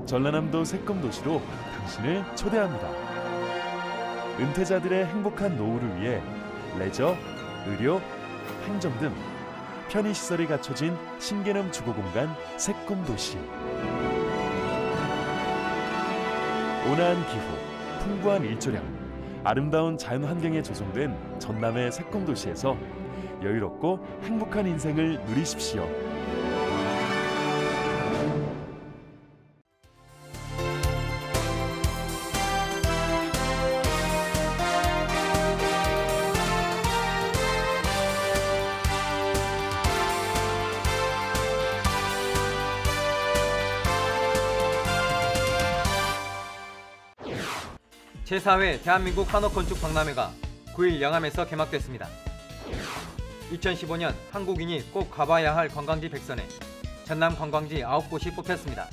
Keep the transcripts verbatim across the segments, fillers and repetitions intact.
전라남도 새꿈도시로 당신을 초대합니다. 은퇴자들의 행복한 노후를 위해 레저, 의료, 행정 등 편의시설이 갖춰진 신개념 주거공간 새꿈도시. 온화한 기후, 풍부한 일조량, 아름다운 자연환경에 조성된 전남의 새꿈도시에서 여유롭고 행복한 인생을 누리십시오. 제사 회 대한민국 한옥건축 박람회가 구일 영암에서 개막됐습니다. 이천십오 년 한국인이 꼭 가봐야 할 관광지 백선에 전남 관광지 아홉 곳이 뽑혔습니다.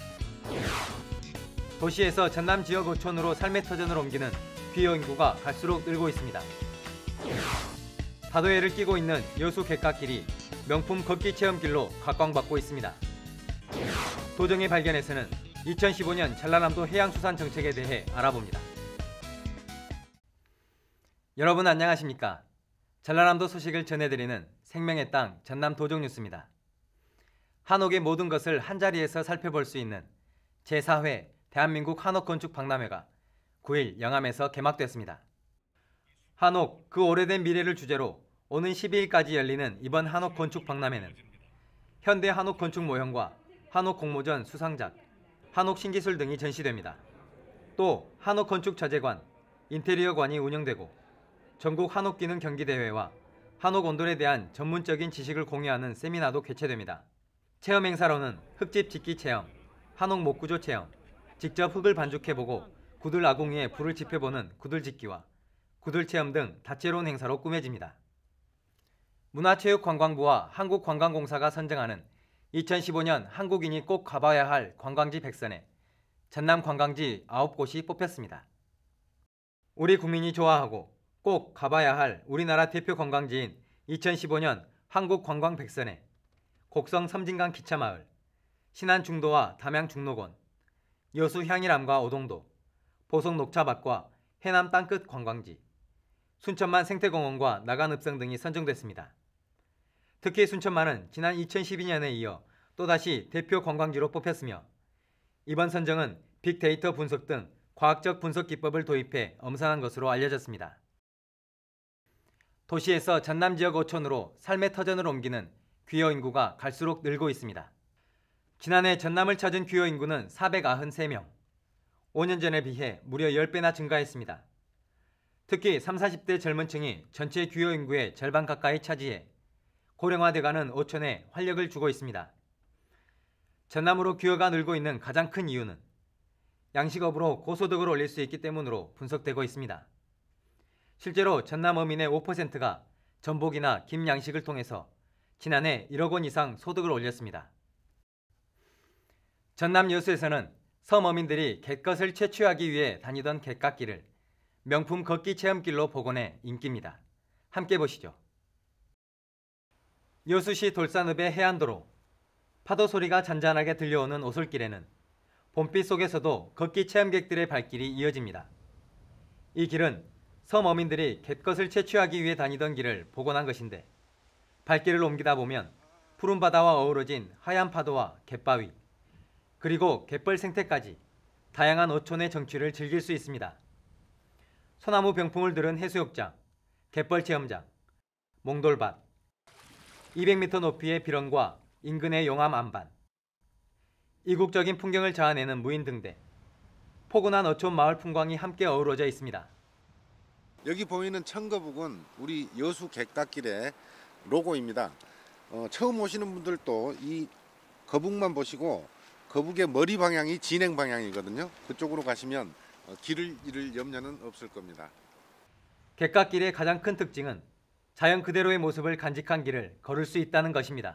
도시에서 전남 지역 어촌으로 삶의 터전을 옮기는 귀여 인구가 갈수록 늘고 있습니다. 다도해를 끼고 있는 여수 갯갓길이 명품 걷기 체험길로 각광받고 있습니다. 도정의 발견에서는 이천십오 년 전라남도 해양수산 정책에 대해 알아봅니다. 여러분 안녕하십니까? 전라남도 소식을 전해드리는 생명의 땅 전남 도정뉴스입니다. 한옥의 모든 것을 한자리에서 살펴볼 수 있는 제사 회 대한민국 한옥건축 박람회가 구일 영암에서 개막됐습니다. 한옥, 그 오래된 미래를 주제로 오는 십이일까지 열리는 이번 한옥건축 박람회는 현대 한옥건축 모형과 한옥공모전 수상작, 한옥신기술 등이 전시됩니다. 또 한옥건축 자재관, 인테리어관이 운영되고 전국 한옥기능 경기대회와 한옥온돌에 대한 전문적인 지식을 공유하는 세미나도 개최됩니다. 체험 행사로는 흙집 짓기 체험, 한옥 목구조 체험, 직접 흙을 반죽해보고 구들 아궁 위에 불을 지펴보는 구들짓기와 구들체험 등 다채로운 행사로 꾸며집니다. 문화체육관광부와 한국관광공사가 선정하는 이천십오 년 한국인이 꼭 가봐야 할 관광지 백선에 전남 관광지 아홉 곳이 뽑혔습니다. 우리 국민이 좋아하고 꼭 가봐야 할 우리나라 대표 관광지인 이천십오 년 한국관광 백선에 곡성 섬진강 기차마을, 신안 중도와 담양 중록원, 여수 향일암과 오동도, 보성 녹차밭과 해남 땅끝 관광지, 순천만 생태공원과 나간읍성 등이 선정됐습니다. 특히 순천만은 지난 이천십이 년에 이어 또다시 대표 관광지로 뽑혔으며 이번 선정은 빅데이터 분석 등 과학적 분석 기법을 도입해 엄선한 것으로 알려졌습니다. 도시에서 전남 지역 어촌으로 삶의 터전을 옮기는 귀여 인구가 갈수록 늘고 있습니다. 지난해 전남을 찾은 귀여 인구는 사백구십삼 명, 오 년 전에 비해 무려 십 배나 증가했습니다. 특히 삼십, 사십 대 젊은 층이 전체 귀여 인구의 절반 가까이 차지해 고령화돼가는 어촌에 활력을 주고 있습니다. 전남으로 귀여가 늘고 있는 가장 큰 이유는 양식업으로 고소득을 올릴 수 있기 때문으로 분석되고 있습니다. 실제로 전남 어민의 오 퍼센트가 전복이나 김 양식을 통해서 지난해 일억 원 이상 소득을 올렸습니다. 전남 여수에서는 섬 어민들이 갯것을 채취하기 위해 다니던 갯갓길을 명품 걷기 체험길로 복원해 인기입니다. 함께 보시죠. 여수시 돌산읍의 해안도로, 파도 소리가 잔잔하게 들려오는 오솔길에는 봄빛 속에서도 걷기 체험객들의 발길이 이어집니다. 이 길은 섬 어민들이 갯것을 채취하기 위해 다니던 길을 복원한 것인데 발길을 옮기다 보면 푸른 바다와 어우러진 하얀 파도와 갯바위, 그리고 갯벌 생태까지 다양한 어촌의 정취를 즐길 수 있습니다. 소나무 병풍을 들은 해수욕장, 갯벌 체험장, 몽돌밭, 이백 미터 높이의 비런과 인근의 용암 안반, 이국적인 풍경을 자아내는 무인등대, 포근한 어촌 마을 풍광이 함께 어우러져 있습니다. 여기 보이는 청거북은 우리 여수 갯갓길의 로고입니다. 어, 처음 오시는 분들도 이 거북만 보시고 거북의 머리 방향이 진행 방향이거든요. 그쪽으로 가시면 어, 길을 잃을 염려는 없을 겁니다. 갯갓길의 가장 큰 특징은 자연 그대로의 모습을 간직한 길을 걸을 수 있다는 것입니다.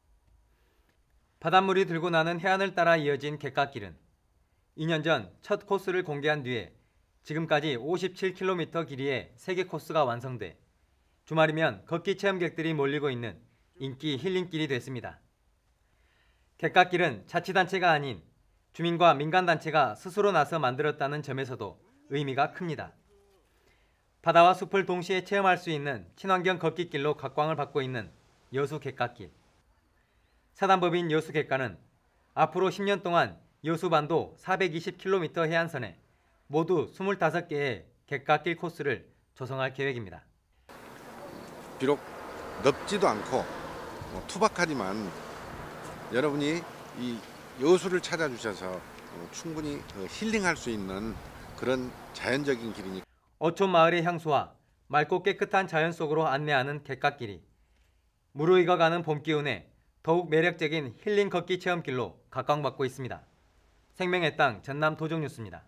바닷물이 들고 나는 해안을 따라 이어진 갯갓길은 이 년 전 첫 코스를 공개한 뒤에 지금까지 오십칠 킬로미터 길이의 세 개 코스가 완성돼 주말이면 걷기 체험객들이 몰리고 있는 인기 힐링길이 됐습니다. 갯갓길은 자치단체가 아닌 주민과 민간단체가 스스로 나서 만들었다는 점에서도 의미가 큽니다. 바다와 숲을 동시에 체험할 수 있는 친환경 걷기길로 각광을 받고 있는 여수 갯갓길. 사단법인 여수 갯가는 앞으로 십 년 동안 여수반도 사백이십 킬로미터 해안선에 모두 이십오 개의 갯갓길 코스를 조성할 계획입니다. 비록 넓지도 않고 투박하지만 여러분이 이 여수를 찾아주셔서 충분히 힐링할 수 있는 그런 자연적인 길이니까. 어촌 마을의 향수와 맑고 깨끗한 자연 속으로 안내하는 갯갓길이 무르익어가는 봄 기운에 더욱 매력적인 힐링 걷기 체험길로 각광받고 있습니다. 생명의 땅 전남 도정뉴스입니다.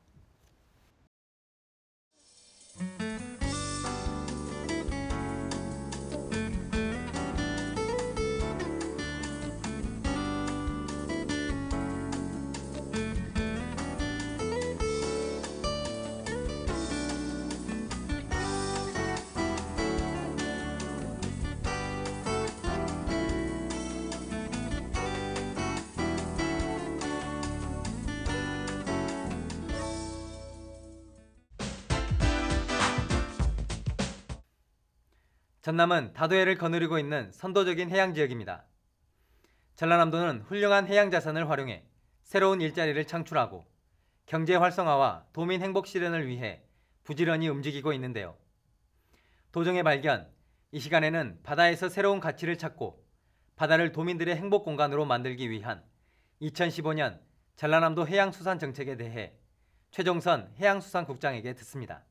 전남은 다도해를 거느리고 있는 선도적인 해양지역입니다. 전라남도는 훌륭한 해양자산을 활용해 새로운 일자리를 창출하고 경제 활성화와 도민 행복 실현을 위해 부지런히 움직이고 있는데요. 도정의 발견, 이 시간에는 바다에서 새로운 가치를 찾고 바다를 도민들의 행복 공간으로 만들기 위한 이천십오 년 전라남도 해양수산 정책에 대해 최종선 해양수산국장에게 듣습니다.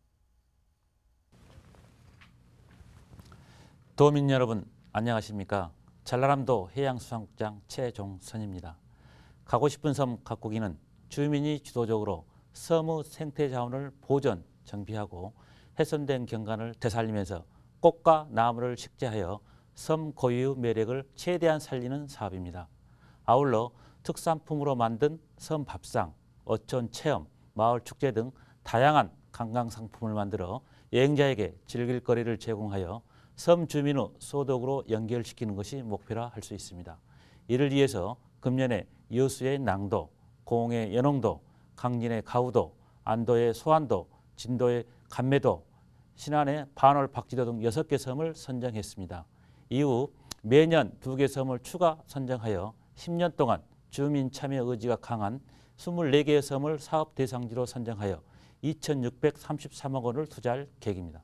도민 여러분 안녕하십니까? 전라남도 해양수산국장 최종선입니다. 가고 싶은 섬 가꾸기는 주민이 주도적으로 섬의 생태 자원을 보존, 정비하고 훼손된 경관을 되살리면서 꽃과 나무를 식재하여 섬 고유의 매력을 최대한 살리는 사업입니다. 아울러 특산품으로 만든 섬 밥상, 어촌 체험, 마을 축제 등 다양한 관광 상품을 만들어 여행자에게 즐길 거리를 제공하여 섬 주민의 소득으로 연결시키는 것이 목표라 할 수 있습니다. 이를 위해서 금년에 여수의 낭도, 고흥의 연홍도, 강진의 가우도, 안도의 소안도, 진도의 감매도, 신안의 반월 박지도 등 여섯 개 섬을 선정했습니다. 이후 매년 두 개 섬을 추가 선정하여 십 년 동안 주민 참여 의지가 강한 이십사 개의 섬을 사업 대상지로 선정하여 이천육백삼십삼억 원을 투자할 계획입니다.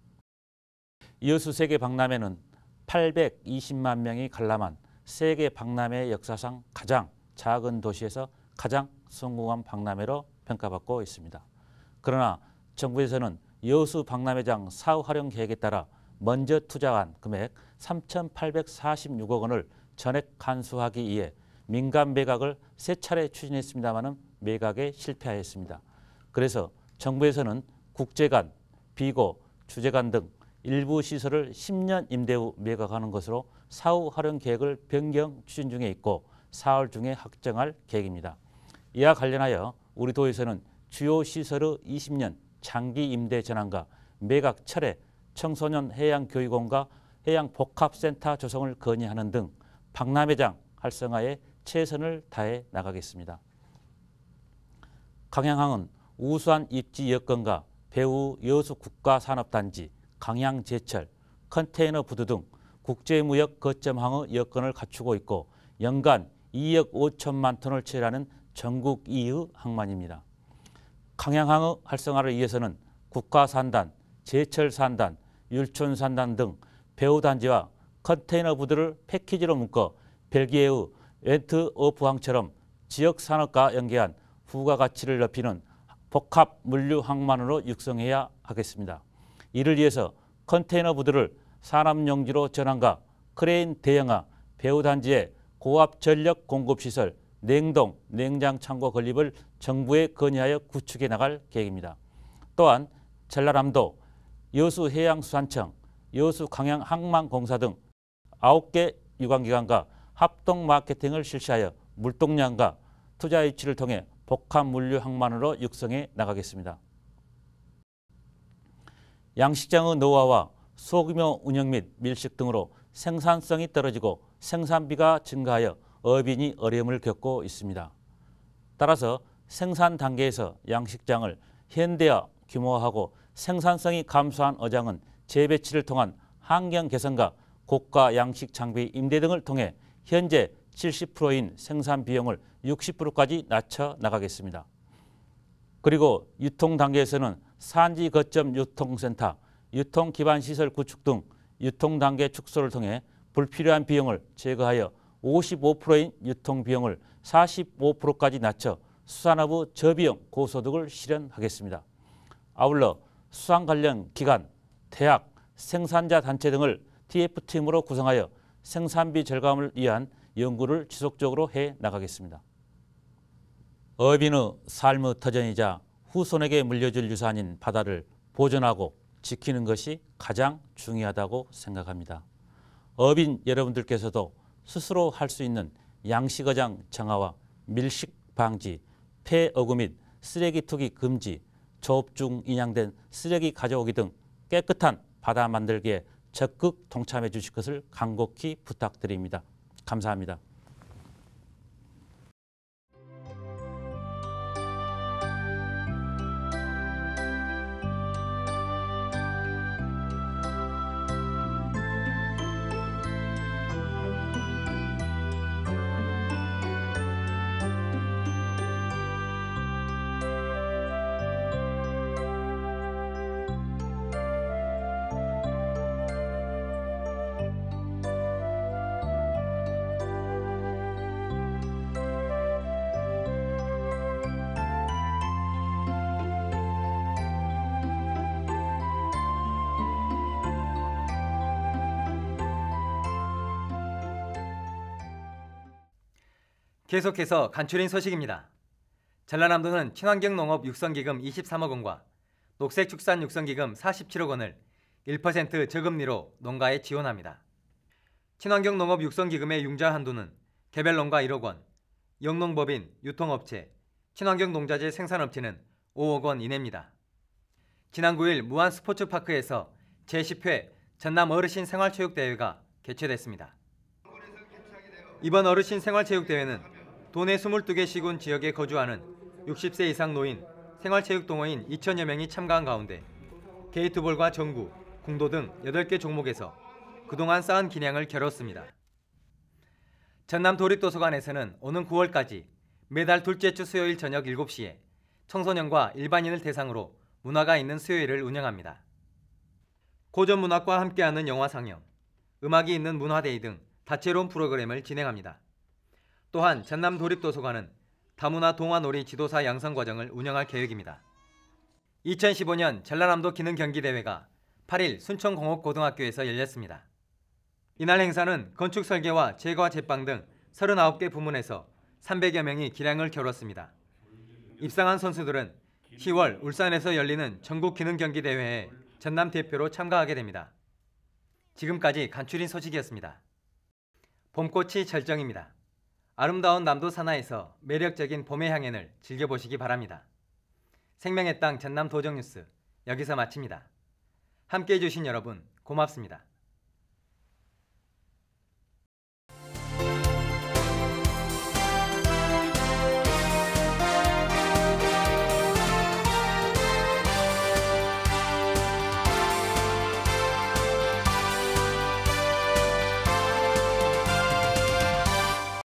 여수 세계 박람회는 팔백이십만 명이 관람한 세계 박람회 역사상 가장 작은 도시에서 가장 성공한 박람회로 평가받고 있습니다. 그러나 정부에서는 여수 박람회장 사후 활용 계획에 따라 먼저 투자한 금액 삼천팔백사십육억 원을 전액 환수하기 위해 민간 매각을 세 차례 추진했습니다마는 매각에 실패하였습니다. 그래서 정부에서는 국제관, 비고, 주재관 등 일부 시설을 십 년 임대 후 매각하는 것으로 사후 활용 계획을 변경 추진 중에 있고 사월 중에 확정할 계획입니다. 이와 관련하여 우리 도에서는 주요 시설의 이십 년 장기 임대 전환과 매각 철회, 청소년 해양교육원과 해양복합센터 조성을 건의하는 등 박람회장 활성화에 최선을 다해 나가겠습니다. 강양항은 우수한 입지 여건과 배후 여수 국가산업단지, 강양제철, 컨테이너 부두 등 국제무역 거점항의 여건을 갖추고 있고 연간 이억 오천만 톤을 채취하는 전국 이 위의 항만입니다. 강양항의 활성화를 위해서는 국가산단, 제철산단, 율촌산단 등 배후단지와 컨테이너 부두를 패키지로 묶어 벨기에의 웬트워프항처럼 지역산업과 연계한 부가가치를 높이는 복합 물류항만으로 육성해야 하겠습니다. 이를 위해서 컨테이너 부두를 산업용지로 전환과 크레인 대형화, 배후단지의 고압 전력 공급시설, 냉동, 냉장 창고 건립을 정부에 건의하여 구축해 나갈 계획입니다. 또한 전라남도, 여수해양수산청, 여수강양항만공사 등 아홉 개 유관기관과 합동 마케팅을 실시하여 물동량과 투자 유치를 통해 복합물류항만으로 육성해 나가겠습니다. 양식장의 노후화와 소규모 운영 및 밀식 등으로 생산성이 떨어지고 생산비가 증가하여 어민이 어려움을 겪고 있습니다. 따라서 생산 단계에서 양식장을 현대화 규모화하고 생산성이 감소한 어장은 재배치를 통한 환경 개선과 고가 양식 장비 임대 등을 통해 현재 칠십 퍼센트인 생산 비용을 육십 퍼센트까지 낮춰 나가겠습니다. 그리고 유통 단계에서는 산지 거점 유통센터, 유통 기반 시설 구축 등 유통 단계 축소를 통해 불필요한 비용을 제거하여 오십오 퍼센트인 유통 비용을 사십오 퍼센트까지 낮춰 수산업의 저비용 고소득을 실현하겠습니다. 아울러 수산 관련 기관, 대학, 생산자 단체 등을 티에프팀으로 구성하여 생산비 절감을 위한 연구를 지속적으로 해 나가겠습니다. 어민의 삶의 터전이자 후손에게 물려줄 유산인 바다를 보존하고 지키는 것이 가장 중요하다고 생각합니다. 어민 여러분들께서도 스스로 할 수 있는 양식어장 정화와 밀식 방지, 폐어구 및 쓰레기 투기 금지, 조업 중 인양된 쓰레기 가져오기 등 깨끗한 바다 만들기에 적극 동참해 주실 것을 간곡히 부탁드립니다. 감사합니다. 계속해서 간추린 소식입니다. 전라남도는 친환경 농업 육성기금 이십삼억 원과 녹색축산 육성기금 사십칠억 원을 일 퍼센트 저금리로 농가에 지원합니다. 친환경 농업 육성기금의 융자 한도는 개별 농가 일억 원, 영농법인, 유통업체, 친환경 농자재 생산업체는 오억 원 이내입니다. 지난 구일 무안 스포츠파크에서 제십 회 전남 어르신 생활체육대회가 개최됐습니다. 이번 어르신 생활체육대회는 도내 이십이 개 시군 지역에 거주하는 육십 세 이상 노인 생활체육동호인 이천여 명이 참가한 가운데 게이트볼과 정구, 궁도 등 여덟 개 종목에서 그동안 쌓은 기량을 겨뤘습니다. 전남 도립도서관에서는 오는 구월까지 매달 둘째 주 수요일 저녁 일곱 시에 청소년과 일반인을 대상으로 문화가 있는 수요일을 운영합니다. 고전 문학과 함께하는 영화 상영, 음악이 있는 문화데이 등 다채로운 프로그램을 진행합니다. 또한 전남 도립도서관은 다문화 동화놀이 지도사 양성과정을 운영할 계획입니다. 이천십오 년 전라남도 기능경기대회가 팔일 순천공업고등학교에서 열렸습니다. 이날 행사는 건축설계와 제과 제빵 등 서른아홉 개 부문에서 삼백여 명이 기량을 겨뤘습니다. 입상한 선수들은 시월 울산에서 열리는 전국기능경기대회에 전남 대표로 참가하게 됩니다. 지금까지 간추린 소식이었습니다. 봄꽃이 절정입니다. 아름다운 남도 산하에서 매력적인 봄의 향연을 즐겨보시기 바랍니다. 생명의 땅 전남 도정뉴스 여기서 마칩니다. 함께해 주신 여러분 고맙습니다.